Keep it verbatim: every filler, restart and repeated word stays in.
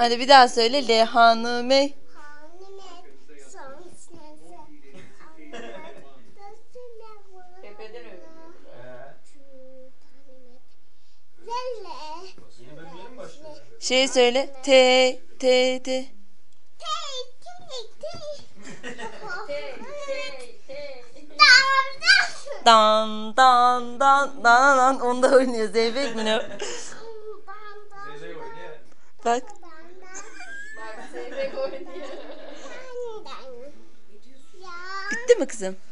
Hadi bir daha söyle. Le hanıme. Tepeden övüyorlar. Ee, yeni bölüm yeni mi başlıyor? Şey söyle. Te te te. Hey, hey, hey. Dan dan dan dan dan. Onda oynuyor. Zeybek mi ne? Zeybek oynuyor. Bak. Bak Zeybek oynuyor. Bitti mi kızım?